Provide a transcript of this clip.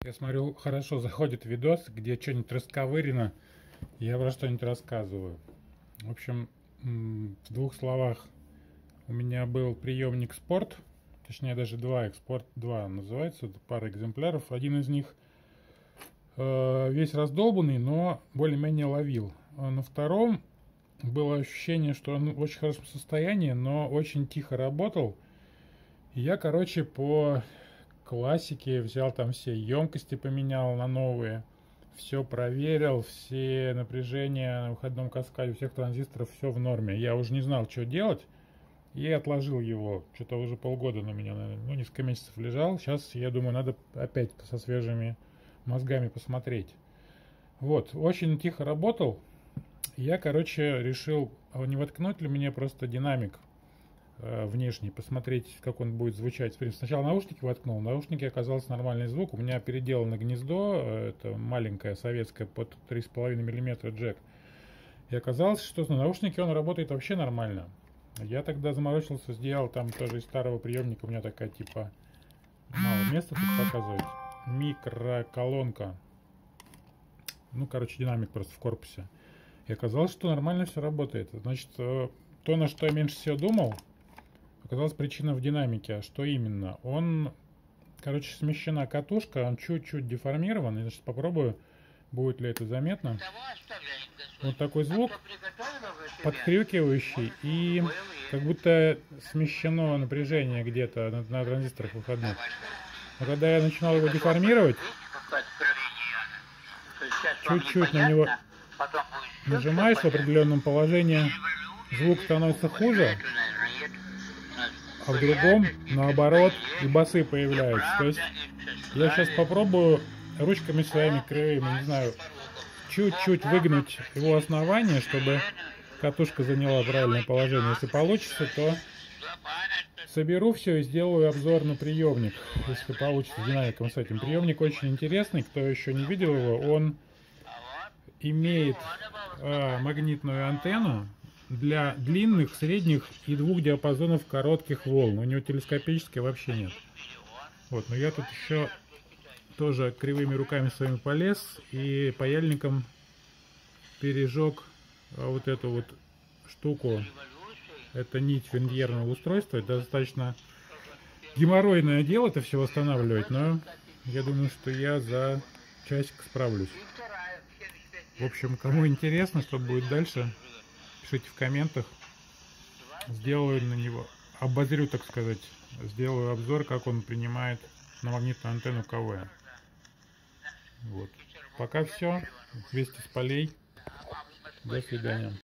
Я смотрю, хорошо заходит видос, где что-нибудь расковырено, я про что-нибудь рассказываю. В общем, в двух словах, у меня был приемник Спорт, точнее даже два, Экспорт 2 называется, пара экземпляров. Один из них весь раздолбанный, но более-менее ловил. А на втором было ощущение, что он в очень хорошем состоянии, но очень тихо работал. И я, короче, по классике взял там все емкости, поменял на новые. Все проверил, все напряжения на выходном каскаде, у всех транзисторов, все в норме. Я уже не знал, что делать, и отложил его. Что-то уже полгода на меня, наверное, ну, несколько месяцев лежал. Сейчас, я думаю, надо опять со свежими мозгами посмотреть. Вот, очень тихо работал. Я, короче, решил, не воткнуть ли мне просто динамик внешний, посмотреть, как он будет звучать. Сначала наушники воткнул, в наушнике оказался нормальный звук. У меня переделано гнездо, это маленькое советское под 3,5 мм джек. И оказалось, что на наушнике он работает вообще нормально. Я тогда заморочился, сделал там тоже из старого приемника, у меня такая типа, мало места тут показывать, микроколонка. Ну, короче, динамик просто в корпусе. И оказалось, что нормально все работает. Значит, то, на что я меньше всего думал, оказалась причина в динамике. А что именно? Он, короче, смещена катушка, он чуть-чуть деформирован. И, значит, попробую, будет ли это заметно. Вот такой звук, подхрюкивающий, и как будто смещено напряжение где-то на транзисторах выходных. Но когда я начинал его деформировать, чуть-чуть на него нажимаешь в определенном положении, звук становится хуже, а в другом, наоборот, и басы появляются. То есть я сейчас попробую ручками своими кривыми, не знаю, чуть-чуть выгнуть его основание, чтобы катушка заняла правильное положение. Если получится, то соберу все и сделаю обзор на приемник, если получится, с динамиком с этим. Приемник очень интересный, кто еще не видел его, он имеет магнитную антенну для длинных, средних и двух диапазонов коротких волн. У него телескопической вообще нет. Вот, но я тут еще тоже кривыми руками своими полез и паяльником пережег вот эту вот штуку. Это нить феньерного устройства. Это достаточно геморройное дело это все восстанавливать, но я думаю, что я за часик справлюсь. В общем, кому интересно, что будет дальше, пишите в комментах. Сделаю на него, обозрю, так сказать, сделаю обзор, как он принимает на магнитную антенну КВ. Вот. Пока все. Вести с полей. До свидания.